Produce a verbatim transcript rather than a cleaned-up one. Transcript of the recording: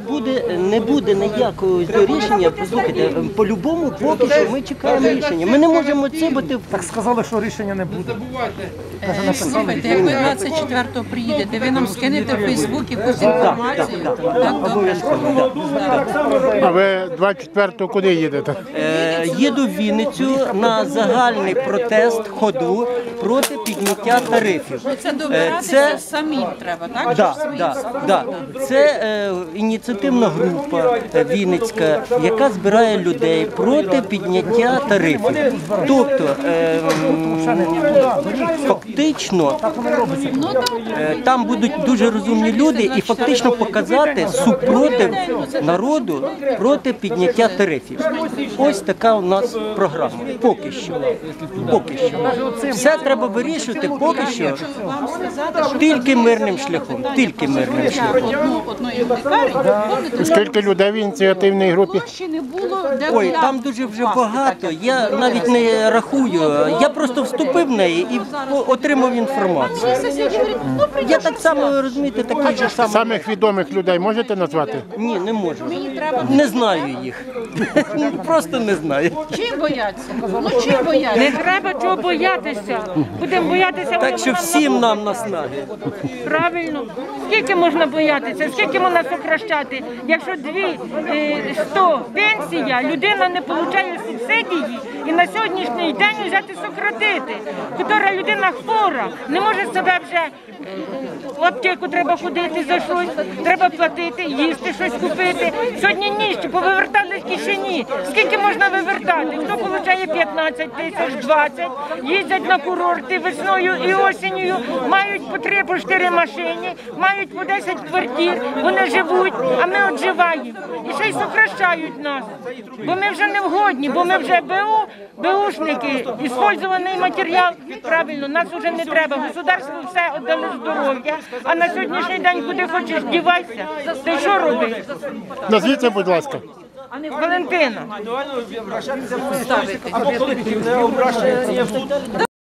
буде, не буде ніякого рішення, послухайте, по-любому поки що ми чекаємо рішення. Ми не можемо це бути... Так сказали, що рішення не буде. Е, Слухайте, як ви двадцять четвертого приїдете, ви нам скинете в Фейсбук якусь інформацію? Так, добре. А ви двадцять четвертого куди їдете? Е, їду в Вінницю на загальний протест ходу проти підняття тарифів. Це добиратися самим треба, так? Да, да, да. Це е, ініціативна група Вінницька, яка збирає людей проти підняття тарифів. Тобто, е, фактично, е, там будуть дуже розумні люди і фактично показати супротив народу проти підняття тарифів. Ось така у нас програма. Поки що. Поки що. Все треба вирішувати поки що тільки мирним шляхом. Тільки мирним шляхом. Скільки людей в ініціативній групі? Ще не було, де Ой, там дуже вже багато. Я навіть не рахую. Я просто вступив в неї і отримав інформацію. Я так само, розумієте, такий же самий. Самих відомих людей можете назвати? Ні, не можу. Не знаю їх. Просто не знаю. Чим бояться? Ну чим бояться? Не треба чого боятися. Будемо боятися, воно Так що всім нам наснаги. правильно. Скільки можна боятися, скільки можна сокращати? Якщо дві сто пенсія, людина не отримує субсидії і на сьогоднішній день взяти сократити. Котра людина хвора, не може себе вже в аптеку треба ходити за щось, треба платити, їсти щось купити. Сьогодні ніч, повивертали з кишені. Скільки можна вивертати? Хто отримує п'ятнадцять тисяч, двадцять, їздять на курорти весною і осінню, мають по три, по чотири машини, мають по десять квартир, вони живуть, а ми отживаємо. І ще й сокращають нас. Бо ми вже не вгодні, бо ми вже БУ, БУшники, іспользований матеріал. Правильно, нас вже не треба. Государство все віддали здоров'я, а на сьогоднішній день куди хочеш дівайся, ти що робиш? Назвіться, будь ласка. Валентина. Ставити.